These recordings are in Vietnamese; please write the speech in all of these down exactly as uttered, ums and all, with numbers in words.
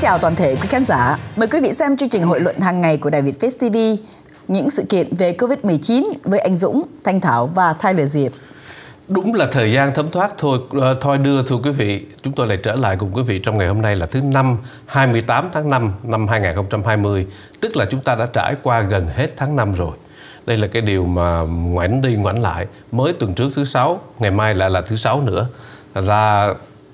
chào toàn thể quý khán giả. Mời quý vị xem chương trình hội luận hàng ngày của Đài Việt Face ti vi. Những sự kiện về Covid mười chín với anh Dũng, Thanh Thảo và Tyler Diệp. Đúng là thời gian thấm thoát thôi thôi đưa thưa quý vị. Chúng tôi lại trở lại cùng quý vị trong ngày hôm nay là thứ năm hai mươi tám tháng năm năm hai nghìn không trăm hai mươi. Tức là chúng ta đã trải qua gần hết tháng năm rồi. Đây là cái điều mà ngoảnh đi ngoảnh lại. Mới tuần trước thứ sáu, ngày mai lại là thứ sáu nữa. Ra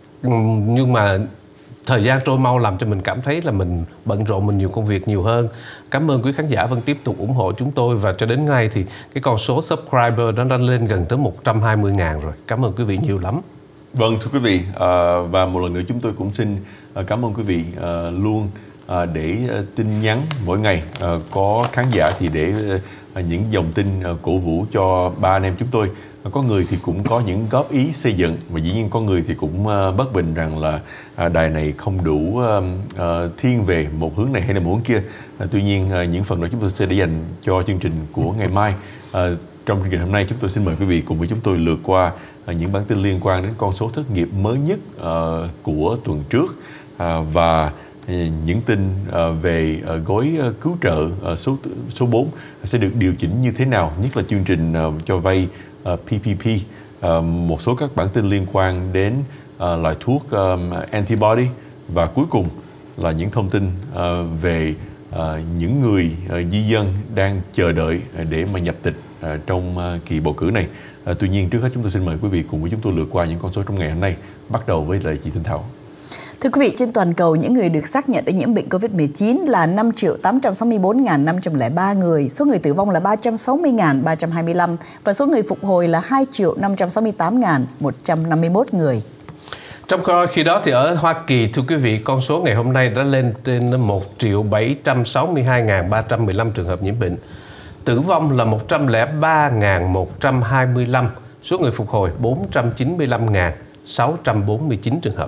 nhưng mà thời gian trôi mau làm cho mình cảm thấy là mình bận rộn, mình nhiều công việc nhiều hơn. Cảm ơn quý khán giả vẫn tiếp tục ủng hộ chúng tôi. Và cho đến nay thì cái con số subscriber nó đã lên gần tới một trăm hai mươi ngàn rồi. Cảm ơn quý vị nhiều lắm. Vâng thưa quý vị, à, và một lần nữa chúng tôi cũng xin cảm ơn quý vị à, luôn à, để tin nhắn mỗi ngày. À, có khán giả thì để à, những dòng tin à, cổ vũ cho ba anh em chúng tôi. Có người thì cũng có những góp ý xây dựng, và dĩ nhiên có người thì cũng uh, bất bình rằng là uh, đài này không đủ uh, uh, thiên về một hướng này hay là một hướng kia. Uh, tuy nhiên uh, những phần đó chúng tôi sẽ để dành cho chương trình của ngày mai. Uh, trong chương trình hôm nay chúng tôi xin mời quý vị cùng với chúng tôi lượt qua uh, những bản tin liên quan đến con số thất nghiệp mới nhất uh, của tuần trước uh, và những tin uh, về uh, gói uh, cứu trợ uh, số số bốn sẽ được điều chỉnh như thế nào, nhất là chương trình uh, cho vay Uh, pê pê pê, uh, một số các bản tin liên quan đến uh, loại thuốc um, antibody, và cuối cùng là những thông tin uh, về uh, những người uh, di dân đang chờ đợi uh, để mà nhập tịch uh, trong uh, kỳ bầu cử này. Uh, tuy nhiên trước hết chúng tôi xin mời quý vị cùng với chúng tôi lượt qua những con số trong ngày hôm nay, bắt đầu với lại chị Thanh Thảo. Thưa quý vị, trên toàn cầu, những người được xác nhận đã nhiễm bệnh Covid mười chín là năm triệu tám trăm sáu mươi tư nghìn năm trăm lẻ ba người, số người tử vong là ba trăm sáu mươi nghìn ba trăm hai mươi lăm và số người phục hồi là hai triệu năm trăm sáu mươi tám nghìn một trăm năm mươi mốt người. Trong khi đó thì ở Hoa Kỳ, thưa quý vị, con số ngày hôm nay đã lên trên một triệu bảy trăm sáu mươi hai nghìn ba trăm mười lăm trường hợp nhiễm bệnh. Tử vong là một trăm lẻ ba nghìn một trăm hai mươi lăm, số người phục hồi bốn trăm chín mươi lăm nghìn sáu trăm bốn mươi chín trường hợp.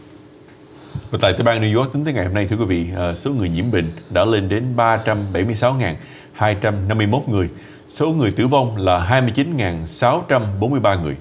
Và tại tiểu bang New York, tính tới ngày hôm nay, thưa quý vị, số người nhiễm bệnh đã lên đến ba trăm bảy mươi sáu nghìn hai trăm năm mươi mốt người. Số người tử vong là hai mươi chín nghìn sáu trăm bốn mươi ba người.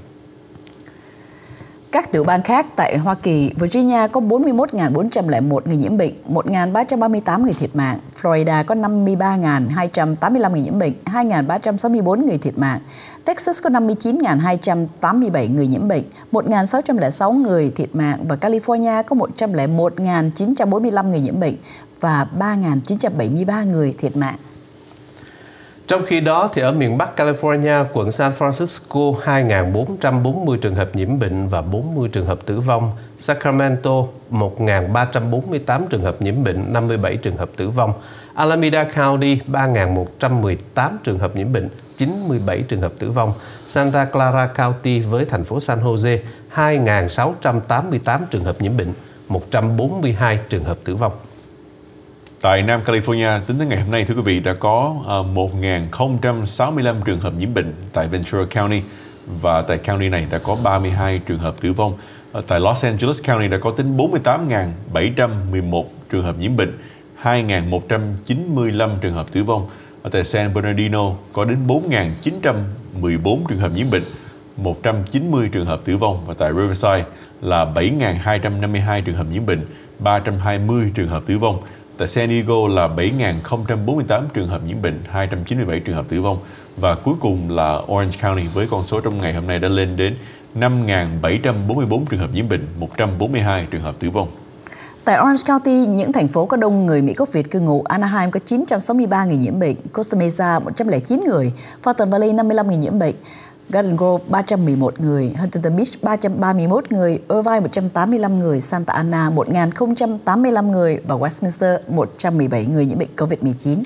Các tiểu bang khác tại Hoa Kỳ, Virginia có bốn mươi mốt nghìn bốn trăm lẻ một người nhiễm bệnh, một nghìn ba trăm ba mươi tám người thiệt mạng. Florida có năm mươi ba nghìn hai trăm tám mươi lăm người nhiễm bệnh, hai nghìn ba trăm sáu mươi tư người thiệt mạng. Texas có năm mươi chín nghìn hai trăm tám mươi bảy người nhiễm bệnh, một nghìn sáu trăm lẻ sáu người thiệt mạng. Và California có một trăm lẻ một nghìn chín trăm bốn mươi lăm người nhiễm bệnh và ba nghìn chín trăm bảy mươi ba người thiệt mạng. Trong khi đó, thì ở miền Bắc California, quận San Francisco, hai nghìn bốn trăm bốn mươi trường hợp nhiễm bệnh và bốn mươi trường hợp tử vong. Sacramento, một nghìn ba trăm bốn mươi tám trường hợp nhiễm bệnh, năm mươi bảy trường hợp tử vong. Alameda County, ba nghìn một trăm mười tám trường hợp nhiễm bệnh, chín mươi bảy trường hợp tử vong. Santa Clara County với thành phố San Jose, hai nghìn sáu trăm tám mươi tám trường hợp nhiễm bệnh, một trăm bốn mươi hai trường hợp tử vong. Tại Nam California, tính tới ngày hôm nay, thưa quý vị, đã có một nghìn không trăm sáu mươi lăm trường hợp nhiễm bệnh tại Ventura County, và tại county này đã có ba mươi hai trường hợp tử vong. Tại Los Angeles County đã có tính bốn mươi tám nghìn bảy trăm mười một trường hợp nhiễm bệnh, hai nghìn một trăm chín mươi lăm trường hợp tử vong. Ở tại San Bernardino có đến bốn nghìn chín trăm mười bốn trường hợp nhiễm bệnh, một trăm chín mươi trường hợp tử vong. Và tại Riverside là bảy nghìn hai trăm năm mươi hai trường hợp nhiễm bệnh, ba trăm hai mươi trường hợp tử vong. Tại San Diego là bảy nghìn không trăm bốn mươi tám trường hợp nhiễm bệnh, hai trăm chín mươi bảy trường hợp tử vong. Và cuối cùng là Orange County với con số trong ngày hôm nay đã lên đến năm nghìn bảy trăm bốn mươi tư trường hợp nhiễm bệnh, một trăm bốn mươi hai trường hợp tử vong. Tại Orange County, những thành phố có đông người Mỹ gốc Việt cư ngụ, Anaheim có chín trăm sáu mươi ba người nhiễm bệnh, Costa Mesa một trăm lẻ chín người, Fountain Valley năm mươi lăm người nhiễm bệnh, Garden Grove ba trăm mười một người, Huntington Beach ba trăm ba mươi mốt người, Irvine một trăm tám mươi lăm người, Santa Ana một nghìn không trăm tám mươi lăm người và Westminster một trăm mười bảy người nhiễm bệnh Covid mười chín.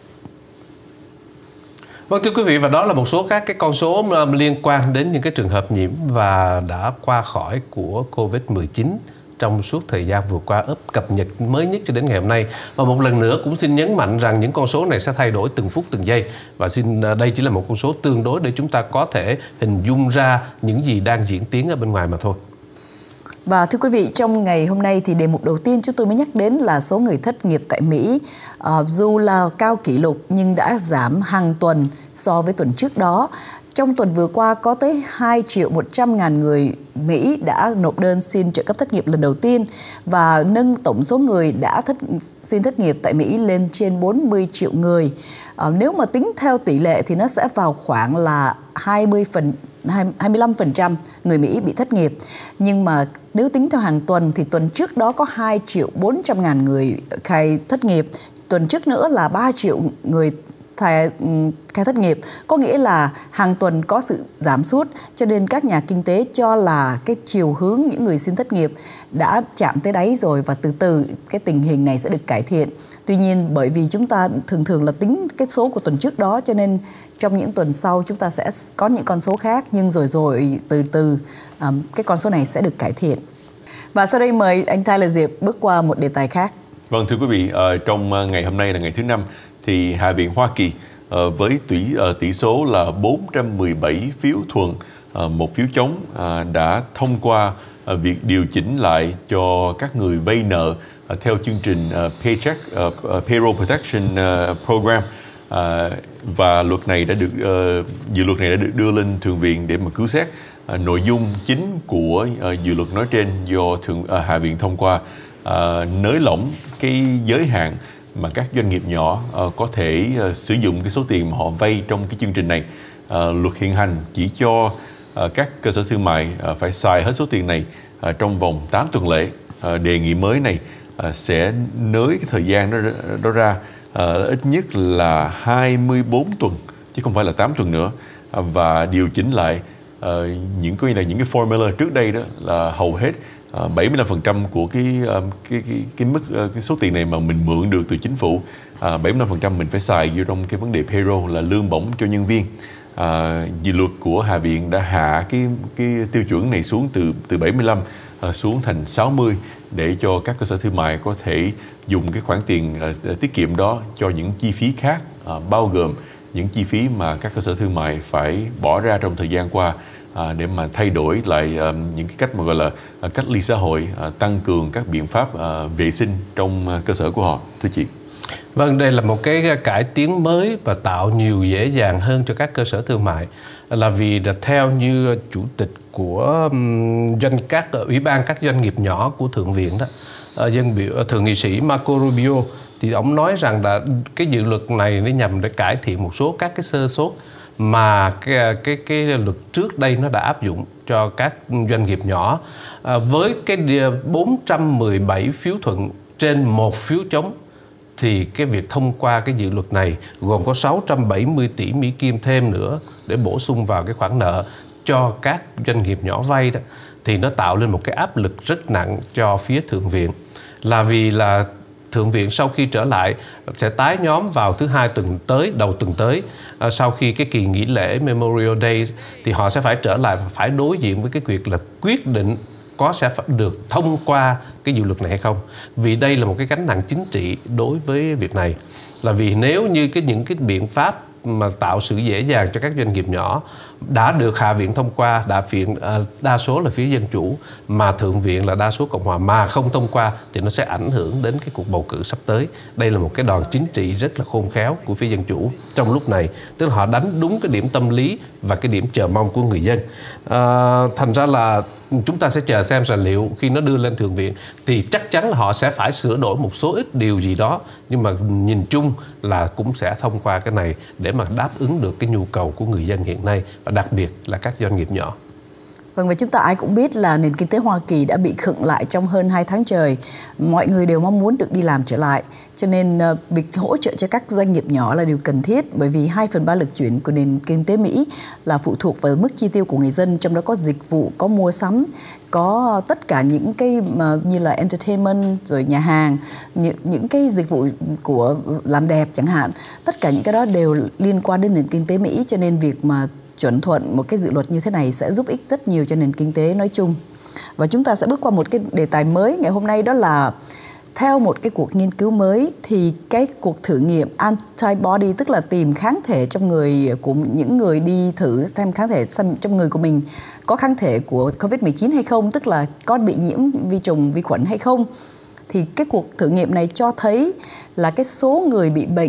Vâng thưa quý vị, và đó là một số các cái con số liên quan đến những cái trường hợp nhiễm và đã qua khỏi của Covid mười chín trong suốt thời gian vừa qua, ấp cập nhật mới nhất cho đến ngày hôm nay. Và một lần nữa cũng xin nhấn mạnh rằng những con số này sẽ thay đổi từng phút từng giây, và xin đây chỉ là một con số tương đối để chúng ta có thể hình dung ra những gì đang diễn tiến ở bên ngoài mà thôi. Và thưa quý vị, trong ngày hôm nay thì đề mục đầu tiên chúng tôi mới nhắc đến là số người thất nghiệp tại Mỹ. Uh, dù là cao kỷ lục nhưng đã giảm hàng tuần so với tuần trước đó. Trong tuần vừa qua, có tới hai triệu một trăm ngàn người Mỹ đã nộp đơn xin trợ cấp thất nghiệp lần đầu tiên và nâng tổng số người đã thất, xin thất nghiệp tại Mỹ lên trên bốn mươi triệu người. À, nếu mà tính theo tỷ lệ thì nó sẽ vào khoảng là hai mươi phần, hai mươi lăm phần trăm người Mỹ bị thất nghiệp. Nhưng mà nếu tính theo hàng tuần thì tuần trước đó có hai triệu bốn trăm ngàn người khai thất nghiệp. Tuần trước nữa là ba triệu người khai thất nghiệp, có nghĩa là hàng tuần có sự giảm sút, cho nên các nhà kinh tế cho là cái chiều hướng những người xin thất nghiệp đã chạm tới đáy rồi và từ từ cái tình hình này sẽ được cải thiện. Tuy nhiên bởi vì chúng ta thường thường là tính cái số của tuần trước đó, cho nên trong những tuần sau chúng ta sẽ có những con số khác, nhưng rồi rồi từ từ um, cái con số này sẽ được cải thiện. Và sau đây mời anh Tyler Diệp bước qua một đề tài khác. Vâng, thưa quý vị, uh, trong ngày hôm nay là ngày thứ năm thì Hạ viện Hoa Kỳ uh, với tỷ uh, tỷ số là bốn trăm mười bảy phiếu thuận, uh, một phiếu chống uh, đã thông qua uh, việc điều chỉnh lại cho các người vay nợ uh, theo chương trình uh, Paycheck uh, uh, Payroll Protection uh, Program. Uh, và luật này đã được uh, dự luật này đã được đưa lên Thượng viện để mà cứu xét. Uh, nội dung chính của uh, dự luật nói trên do thượng uh, Hạ viện thông qua uh, nới lỏng cái giới hạn mà các doanh nghiệp nhỏ uh, có thể uh, sử dụng cái số tiền mà họ vay trong cái chương trình này. Uh, luật hiện hành chỉ cho uh, các cơ sở thương mại uh, phải xài hết số tiền này uh, trong vòng tám tuần lễ. Uh, đề nghị mới này uh, sẽ nới cái thời gian đó, đó ra uh, ít nhất là hai mươi bốn tuần chứ không phải là tám tuần nữa, uh, và điều chỉnh lại uh, những cái là những cái formula trước đây đó là hầu hết Uh, bảy mươi lăm phần trăm của cái, uh, cái, cái, cái mức uh, cái số tiền này mà mình mượn được từ chính phủ, uh, bảy mươi lăm phần trăm mình phải xài vô trong cái vấn đề payroll là lương bổng cho nhân viên. Uh, dự luật của Hạ viện đã hạ cái cái tiêu chuẩn này xuống từ từ bảy mươi lăm uh, xuống thành sáu mươi để cho các cơ sở thương mại có thể dùng cái khoản tiền uh, tiết kiệm đó cho những chi phí khác, uh, bao gồm những chi phí mà các cơ sở thương mại phải bỏ ra trong thời gian qua. À, để mà thay đổi lại um, những cái cách mà gọi là uh, cách ly xã hội, uh, tăng cường các biện pháp uh, vệ sinh trong uh, cơ sở của họ, thưa chị. Vâng, đây là một cái cải tiến mới và tạo nhiều dễ dàng hơn cho các cơ sở thương mại, là vì là theo như chủ tịch của um, doanh các ủy ban các doanh nghiệp nhỏ của Thượng viện đó, uh, dân biểu thượng nghị sĩ Marco Rubio, thì ông nói rằng là cái dự luật này nó nhằm để cải thiện một số các cái sơ sót mà cái, cái, cái luật trước đây nó đã áp dụng cho các doanh nghiệp nhỏ. À, với cái bốn trăm mười bảy phiếu thuận trên một phiếu chống thì cái việc thông qua cái dự luật này gồm có sáu trăm bảy mươi tỷ Mỹ Kim thêm nữa để bổ sung vào cái khoản nợ cho các doanh nghiệp nhỏ vay đó, thì nó tạo lên một cái áp lực rất nặng cho phía Thượng viện, là vì là Thượng viện sau khi trở lại sẽ tái nhóm vào thứ hai tuần tới, đầu tuần tới, à, sau khi cái kỳ nghỉ lễ Memorial Day, thì họ sẽ phải trở lại và phải đối diện với cái việc là quyết định có sẽ được thông qua cái dự luật này hay không. Vì đây là một cái gánh nặng chính trị đối với việc này, là vì nếu như cái những cái biện pháp mà tạo sự dễ dàng cho các doanh nghiệp nhỏ đã được Hạ viện thông qua, đã viện đa số là phía Dân Chủ, mà Thượng viện là đa số Cộng Hòa mà không thông qua, thì nó sẽ ảnh hưởng đến cái cuộc bầu cử sắp tới. Đây là một cái đòn chính trị rất là khôn khéo của phía Dân Chủ trong lúc này, tức là họ đánh đúng cái điểm tâm lý và cái điểm chờ mong của người dân. À, thành ra là chúng ta sẽ chờ xem là liệu khi nó đưa lên Thượng viện thì chắc chắn là họ sẽ phải sửa đổi một số ít điều gì đó, nhưng mà nhìn chung là cũng sẽ thông qua cái này để mà đáp ứng được cái nhu cầu của người dân hiện nay, và đặc biệt là các doanh nghiệp nhỏ. Vâng, và chúng ta ai cũng biết là nền kinh tế Hoa Kỳ đã bị khựng lại trong hơn hai tháng trời. Mọi người đều mong muốn được đi làm trở lại. Cho nên uh, việc hỗ trợ cho các doanh nghiệp nhỏ là điều cần thiết, bởi vì hai phần ba lực chuyển của nền kinh tế Mỹ là phụ thuộc vào mức chi tiêu của người dân, trong đó có dịch vụ, có mua sắm, có tất cả những cái mà như là entertainment, rồi nhà hàng, những, những cái dịch vụ của làm đẹp chẳng hạn. Tất cả những cái đó đều liên quan đến nền kinh tế Mỹ, cho nên việc mà chuẩn thuận một cái dự luật như thế này sẽ giúp ích rất nhiều cho nền kinh tế nói chung. Và chúng ta sẽ bước qua một cái đề tài mới ngày hôm nay, đó là theo một cái cuộc nghiên cứu mới thì cái cuộc thử nghiệm antibody, tức là tìm kháng thể trong người của những người đi thử xem kháng thể trong người của mình có kháng thể của covid mười chín hay không, tức là có bị nhiễm vi trùng, vi khuẩn hay không. Thì cái cuộc thử nghiệm này cho thấy là cái số người bị bệnh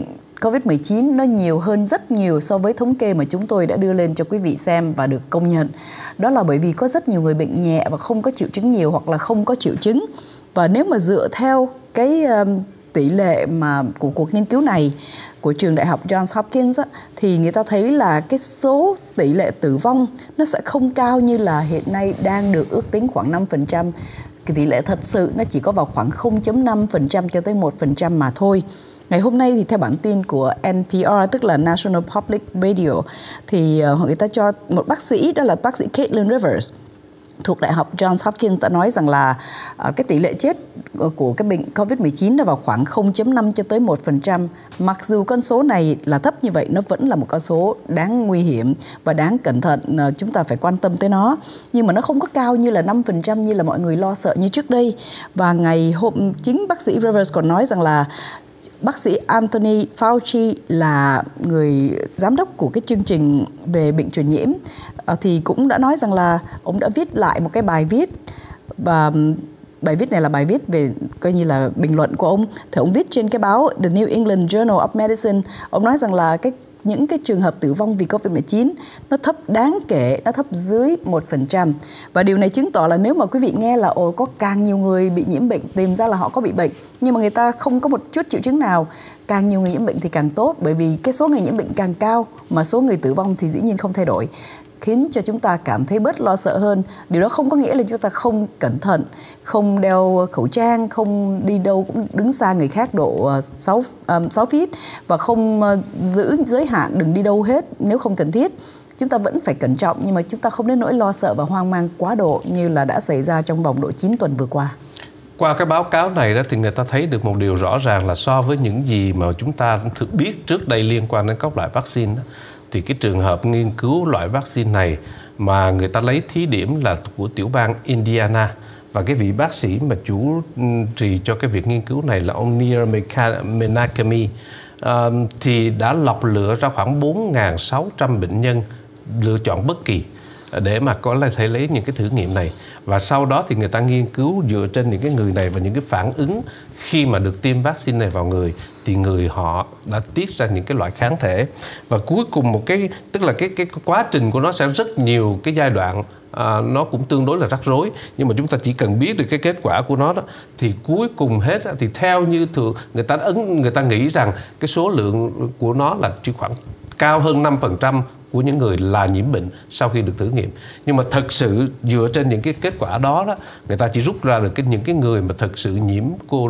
covid mười chín nó nhiều hơn rất nhiều so với thống kê mà chúng tôi đã đưa lên cho quý vị xem và được công nhận. Đó là bởi vì có rất nhiều người bệnh nhẹ và không có triệu chứng nhiều hoặc là không có triệu chứng. Và nếu mà dựa theo cái um, tỷ lệ mà của cuộc nghiên cứu này của trường đại học Johns Hopkins á, thì người ta thấy là cái số tỷ lệ tử vong nó sẽ không cao như là hiện nay đang được ước tính khoảng năm phần trăm. Cái tỷ lệ thật sự nó chỉ có vào khoảng không phẩy năm phần trăm cho tới một phần trăm mà thôi. Ngày hôm nay thì theo bản tin của N P R, tức là National Public Radio, thì uh, người ta cho một bác sĩ, đó là bác sĩ Caitlin Rivers thuộc Đại học Johns Hopkins đã nói rằng là uh, cái tỷ lệ chết của cái bệnh covid mười chín nó vào khoảng không phẩy năm cho tới một phần trăm. Mặc dù con số này là thấp như vậy, nó vẫn là một con số đáng nguy hiểm và đáng cẩn thận, uh, chúng ta phải quan tâm tới nó. Nhưng mà nó không có cao như là năm phần trăm như là mọi người lo sợ như trước đây. Và ngày hôm chính bác sĩ Rivers còn nói rằng là bác sĩ Anthony Fauci là người giám đốc của cái chương trình về bệnh truyền nhiễm thì cũng đã nói rằng là ông đã viết lại một cái bài viết, và bài viết này là bài viết về coi như là bình luận của ông. Thì ông viết trên cái báo The New England Journal of Medicine, ông nói rằng là cái những cái trường hợp tử vong vì covid mười chín nó thấp đáng kể, nó thấp dưới một phần trăm. Và điều này chứng tỏ là nếu mà quý vị nghe là ồ có càng nhiều người bị nhiễm bệnh, tìm ra là họ có bị bệnh, nhưng mà người ta không có một chút triệu chứng nào, càng nhiều người nhiễm bệnh thì càng tốt, bởi vì cái số người nhiễm bệnh càng cao mà số người tử vong thì dĩ nhiên không thay đổi, khiến cho chúng ta cảm thấy bớt lo sợ hơn. Điều đó không có nghĩa là chúng ta không cẩn thận, không đeo khẩu trang, không đi đâu cũng đứng xa người khác độ sáu feet và không giữ giới hạn đừng đi đâu hết nếu không cần thiết. Chúng ta vẫn phải cẩn trọng, nhưng mà chúng ta không đến nỗi lo sợ và hoang mang quá độ như là đã xảy ra trong vòng độ chín tuần vừa qua. Qua cái báo cáo này đó thì người ta thấy được một điều rõ ràng là so với những gì mà chúng ta biết trước đây liên quan đến các loại vaccine đó, thì cái trường hợp nghiên cứu loại vaccine này mà người ta lấy thí điểm là của tiểu bang Indiana, và cái vị bác sĩ mà chủ trì cho cái việc nghiên cứu này là ông Neil Menachemi, uh, thì đã lọc lựa ra khoảng bốn nghìn sáu trăm bệnh nhân lựa chọn bất kỳ để mà có thể lấy những cái thử nghiệm này. Và sau đó thì người ta nghiên cứu dựa trên những cái người này và những cái phản ứng khi mà được tiêm vaccine này vào người, thì người họ đã tiết ra những cái loại kháng thể. Và cuối cùng một cái, tức là cái cái quá trình của nó sẽ rất nhiều cái giai đoạn, à, nó cũng tương đối là rắc rối, nhưng mà chúng ta chỉ cần biết được cái kết quả của nó đó, thì cuối cùng hết thì theo như thường người ta ấn người ta nghĩ rằng cái số lượng của nó là chỉ khoảng cao hơn năm phần trăm của những người là nhiễm bệnh sau khi được thử nghiệm. Nhưng mà thật sự dựa trên những cái kết quả đó, đó người ta chỉ rút ra được cái, những cái người mà thật sự nhiễm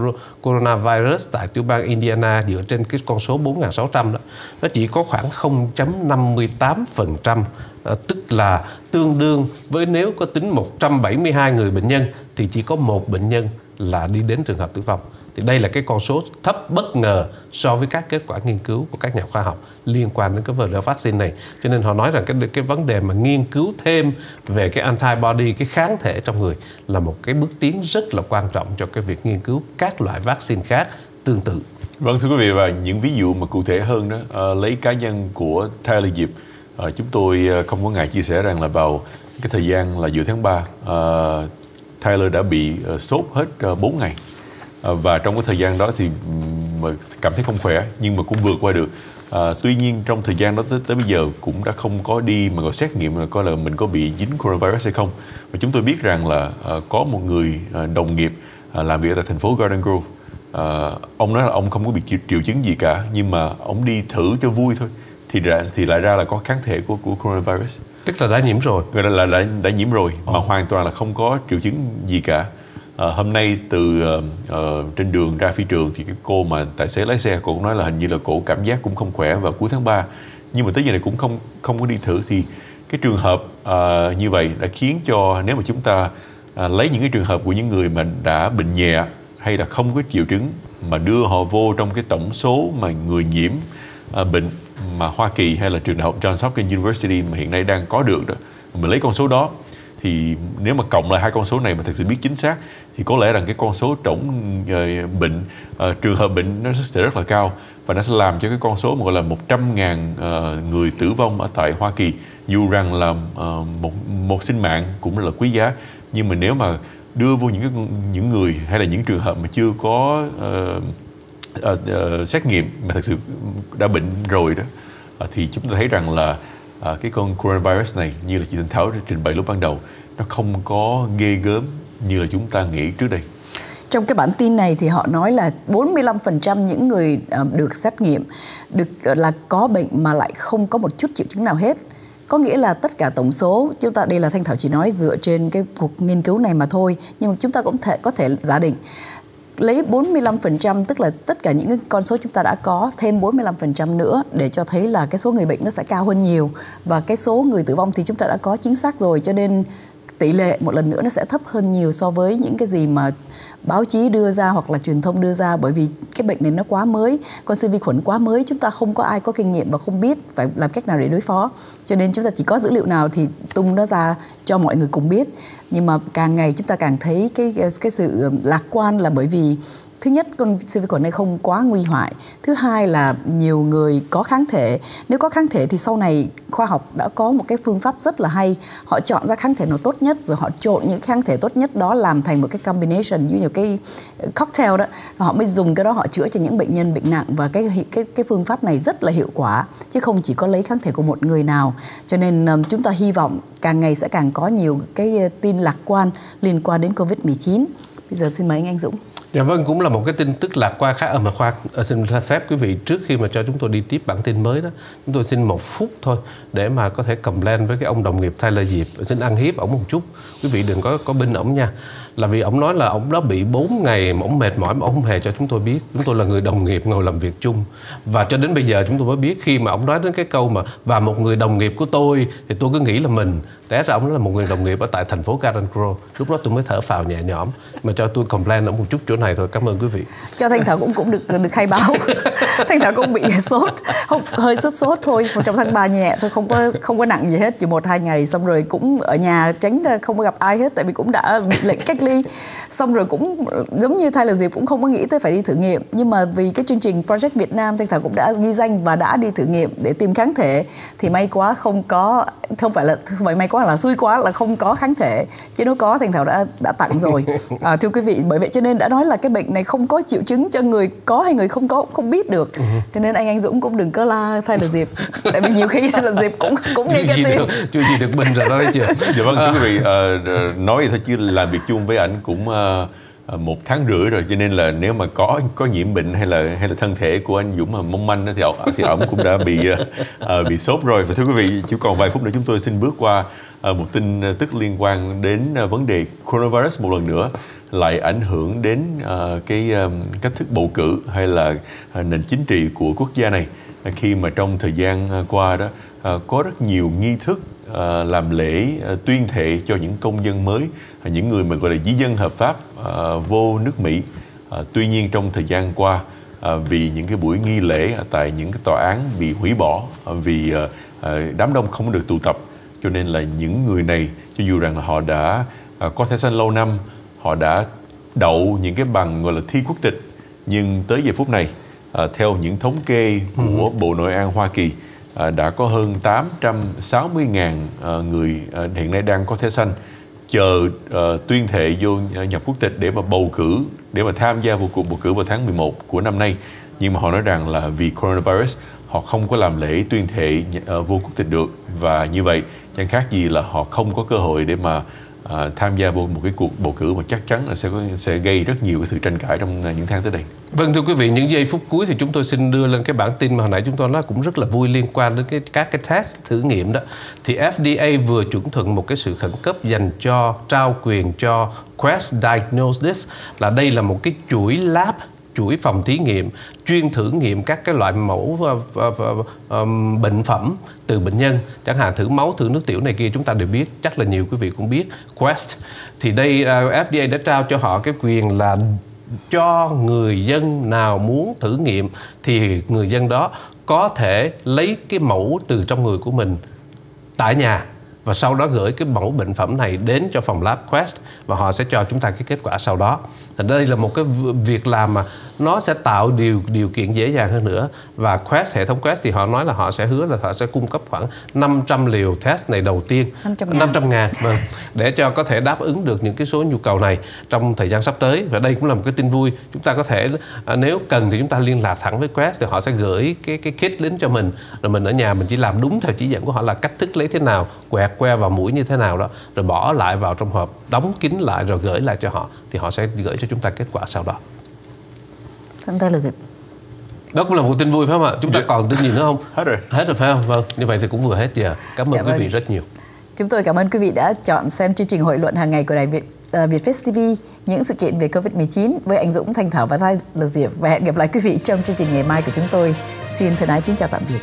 coronavirus tại tiểu bang Indiana dựa trên cái con số bốn nghìn sáu trăm đó, nó chỉ có khoảng không phẩy năm mươi tám phần trăm, à, tức là tương đương với nếu có tính một trăm bảy mươi hai người bệnh nhân thì chỉ có một bệnh nhân là đi đến trường hợp tử vong. Thì đây là cái con số thấp bất ngờ so với các kết quả nghiên cứu của các nhà khoa học liên quan đến cái vấn đề vaccine này. Cho nên họ nói rằng cái, cái vấn đề mà nghiên cứu thêm về cái antibody, cái kháng thể trong người là một cái bước tiến rất là quan trọng cho cái việc nghiên cứu các loại vaccine khác tương tự. Vâng, thưa quý vị, và những ví dụ mà cụ thể hơn đó, uh, lấy cá nhân của Tyler Diệp, uh, chúng tôi không có ngại chia sẻ rằng là vào cái thời gian là giữa tháng ba, uh, Tyler đã bị uh, sốt hết uh, bốn ngày. Và trong cái thời gian đó thì cảm thấy không khỏe, nhưng mà cũng vượt qua được. À, tuy nhiên trong thời gian đó tới, tới bây giờ cũng đã không có đi mà gọi xét nghiệm là coi là mình có bị dính coronavirus hay không. Và chúng tôi biết rằng là à, có một người à, đồng nghiệp à, làm việc tại thành phố Garden Grove. À, ông nói là ông không có bị triệu, triệu chứng gì cả, nhưng mà ông đi thử cho vui thôi thì ra, thì lại ra là có kháng thể của, của coronavirus. Tức là đã nhiễm rồi. Gọi là, là đã, đã nhiễm rồi mà oh. hoàn toàn là không có triệu chứng gì cả. À, hôm nay từ uh, uh, trên đường ra phi trường thì cái cô mà tài xế lái xe, cô cũng nói là hình như là cổ cảm giác cũng không khỏe vào cuối tháng ba, nhưng mà tới giờ này cũng không không có đi thử. Thì cái trường hợp uh, như vậy đã khiến cho, nếu mà chúng ta uh, lấy những cái trường hợp của những người mà đã bệnh nhẹ hay là không có triệu chứng mà đưa họ vô trong cái tổng số mà người nhiễm uh, bệnh mà Hoa Kỳ hay là trường đại học Johns Hopkins University mà hiện nay đang có được đó, mình lấy con số đó thì nếu mà cộng lại hai con số này mà thực sự biết chính xác thì có lẽ rằng cái con số tổng uh, bệnh, uh, trường hợp bệnh nó sẽ rất là cao, và nó sẽ làm cho cái con số mà gọi là một trăm ngàn uh, người tử vong ở tại Hoa Kỳ, dù rằng là uh, một, một sinh mạng cũng rất là quý giá, nhưng mà nếu mà đưa vô những cái, những người hay là những trường hợp mà chưa có uh, uh, uh, xét nghiệm mà thật sự đã bệnh rồi đó, uh, thì chúng ta thấy rằng là uh, cái con coronavirus này, như là chị Thanh Thảo đã trình bày lúc ban đầu, nó không có ghê gớm như là chúng ta nghĩ trước đây. Trong cái bản tin này thì họ nói là bốn mươi lăm phần trăm những người được xét nghiệm được là có bệnh mà lại không có một chút triệu chứng nào hết. Có nghĩa là tất cả tổng số, chúng ta đây là Thanh Thảo chỉ nói dựa trên cái cuộc nghiên cứu này mà thôi, nhưng mà chúng ta cũng thể, có thể giả định lấy bốn mươi lăm phần trăm, tức là tất cả những cái con số chúng ta đã có thêm bốn mươi lăm phần trăm nữa để cho thấy là cái số người bệnh nó sẽ cao hơn nhiều, và cái số người tử vong thì chúng ta đã có chính xác rồi, cho nên tỷ lệ một lần nữa nó sẽ thấp hơn nhiều so với những cái gì mà báo chí đưa ra hoặc là truyền thông đưa ra, bởi vì cái bệnh này nó quá mới, con siêu vi khuẩn quá mới, chúng ta không có ai có kinh nghiệm và không biết phải làm cách nào để đối phó, cho nên chúng ta chỉ có dữ liệu nào thì tung nó ra cho mọi người cùng biết. Nhưng mà càng ngày chúng ta càng thấy cái cái sự lạc quan, là bởi vì thứ nhất, con siêu vi khuẩn này không quá nguy hại. Thứ hai là nhiều người có kháng thể. Nếu có kháng thể thì sau này khoa học đã có một cái phương pháp rất là hay. Họ chọn ra kháng thể nào tốt nhất, rồi họ trộn những kháng thể tốt nhất đó làm thành một cái combination, như nhiều cái cocktail đó. Họ mới dùng cái đó họ chữa cho những bệnh nhân bệnh nặng, và cái cái cái phương pháp này rất là hiệu quả, chứ không chỉ có lấy kháng thể của một người nào. Cho nên um, chúng ta hy vọng càng ngày sẽ càng có nhiều cái tin lạc quan liên quan đến covid mười chín. Bây giờ xin mời anh Anh Dũng. Dạ vâng, cũng là một cái tin tức lạc quan khác. Ở mà khoan, xin phép quý vị, trước khi mà cho chúng tôi đi tiếp bản tin mới đó, chúng tôi xin một phút thôi để mà có thể complain với cái ông đồng nghiệp Tyler Diệp, xin ăn hiếp ổng một chút. Quý vị đừng có có binh ổng nha. Là vì ổng nói là ổng đã bị bốn ngày mà ổng mệt mỏi mà ổng không hề cho chúng tôi biết. Chúng tôi là người đồng nghiệp ngồi làm việc chung, và cho đến bây giờ chúng tôi mới biết, khi mà ổng nói đến cái câu mà và một người đồng nghiệp của tôi, thì tôi cứ nghĩ là mình, té ra ổng là một người đồng nghiệp ở tại thành phố Garden Grove. Lúc đó tôi mới thở phào nhẹ nhõm. Mà cho tôi complain ổng một chút chỗ này thôi. Cảm ơn quý vị. Cho Thanh Thảo cũng cũng được được khai báo. Thanh Thảo cũng bị sốt, không, hơi sốt sốt thôi, trong tháng ba nhẹ thôi, không có không có nặng gì hết, chỉ một hai ngày, xong rồi cũng ở nhà tránh ra không có gặp ai hết, tại vì cũng đã bị lệnh cách ly. Xong rồi cũng giống như Tyler Diệp cũng không có nghĩ tới phải đi thử nghiệm, nhưng mà vì cái chương trình Project Việt Nam, Thanh Thảo cũng đã ghi danh và đã đi thử nghiệm để tìm kháng thể, thì may quá không có, không phải là vậy, may quá là xui quá là không có kháng thể, chứ nếu có Thanh Thảo đã đã tặng rồi. À, thưa quý vị, bởi vậy cho nên đã nói là cái bệnh này không có triệu chứng, cho người có hay người không có cũng không biết được. Cho nên anh Anh Dũng cũng đừng có la Tyler Diệp, tại vì nhiều khi là Diệp cũng cũng nghe cái tin. Chưa gì được bình rồi đó đấy chưa. Dạ vâng, thưa quý vị, uh, nói thôi chứ làm việc chung với ảnh cũng uh, một tháng rưỡi rồi, cho nên là nếu mà có có nhiễm bệnh hay là hay là thân thể của anh Dũng mà mong manh thì ổng thì ổng cũng đã bị uh, bị sốt rồi. Và thưa quý vị, chỉ còn vài phút nữa chúng tôi xin bước qua uh, một tin tức liên quan đến uh, vấn đề coronavirus một lần nữa, lại ảnh hưởng đến uh, cái uh, cách thức bầu cử hay là uh, nền chính trị của quốc gia này, uh, khi mà trong thời gian uh, qua đó uh, có rất nhiều nghi thức uh, làm lễ uh, tuyên thệ cho những công dân mới, uh, những người mà gọi là di dân hợp pháp uh, vô nước Mỹ. Uh, tuy nhiên trong thời gian qua, uh, vì những cái buổi nghi lễ tại những cái tòa án bị hủy bỏ, uh, vì uh, uh, đám đông không được tụ tập, cho nên là những người này, cho dù rằng là họ đã uh, có thẻ xanh lâu năm, họ đã đậu những cái bằng gọi là thi quốc tịch, nhưng tới giờ phút này, à, theo những thống kê của Bộ Nội an Hoa Kỳ, à, đã có hơn tám trăm sáu mươi nghìn à, người à, hiện nay đang có thẻ xanh chờ à, tuyên thệ vô nhập quốc tịch để mà bầu cử, để mà tham gia vào cuộc bầu cử vào tháng mười một của năm nay. Nhưng mà họ nói rằng là vì coronavirus, họ không có làm lễ tuyên thệ à, vô quốc tịch được, và như vậy chẳng khác gì là họ không có cơ hội để mà À, tham gia vào một cái cuộc bầu cử mà chắc chắn là sẽ có, sẽ gây rất nhiều cái sự tranh cãi trong những tháng tới đây. Vâng, thưa quý vị, những giây phút cuối thì chúng tôi xin đưa lên cái bản tin mà hồi nãy chúng tôi nói cũng rất là vui liên quan đến cái, các cái test thử nghiệm đó. Thì F D A vừa chuẩn thuận một cái sự khẩn cấp dành cho trao quyền cho Quest Diagnostics, là đây là một cái chuỗi lab, chuỗi phòng thí nghiệm chuyên thử nghiệm các cái loại mẫu uh, uh, uh, um, bệnh phẩm từ bệnh nhân, chẳng hạn thử máu, thử nước tiểu này kia, chúng ta đều biết, chắc là nhiều quý vị cũng biết Quest. Thì đây uh, F D A đã trao cho họ cái quyền là cho người dân nào muốn thử nghiệm thì người dân đó có thể lấy cái mẫu từ trong người của mình tại nhà và sau đó gửi cái mẫu bệnh phẩm này đến cho phòng lab Quest và họ sẽ cho chúng ta cái kết quả sau đó. Thì đây là một cái việc làm mà nó sẽ tạo điều điều kiện dễ dàng hơn nữa. Và Quest, hệ thống Quest thì họ nói là họ sẽ hứa là họ sẽ cung cấp khoảng năm trăm liều test này đầu tiên, năm trăm ngàn, vâng, để cho có thể đáp ứng được những cái số nhu cầu này trong thời gian sắp tới. Và đây cũng là một cái tin vui. Chúng ta có thể nếu cần thì chúng ta liên lạc thẳng với Quest thì họ sẽ gửi cái cái kit đến cho mình, rồi mình ở nhà mình chỉ làm đúng theo chỉ dẫn của họ là cách thức lấy thế nào, quẹt que vào mũi như thế nào đó, rồi bỏ lại vào trong hộp, đóng kín lại rồi gửi lại cho họ, thì họ sẽ gửi cho chúng ta kết quả sau đó. Thân ta là gì? Đó cũng là một tin vui phải không ạ? Chúng ta còn tin gì nữa không? Hết rồi. Hết rồi phải không? Vâng, như vậy thì cũng vừa hết giờ. Cảm ơn Dạ quý vâng. vị rất nhiều. Chúng tôi cảm ơn quý vị đã chọn xem chương trình hội luận hàng ngày của Đài Việt uh, Vietfast ti vi, những sự kiện về Covid mười chín với anh Dũng, Thanh Thảo và Tyler Diệp. Và hẹn gặp lại quý vị trong chương trình ngày mai của chúng tôi. Xin thân ái kính chào tạm biệt.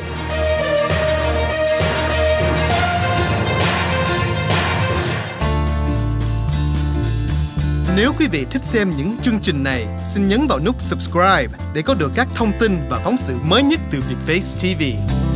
Nếu quý vị thích xem những chương trình này, xin nhấn vào nút subscribe để có được các thông tin và phóng sự mới nhất từ Vietfast ti vi.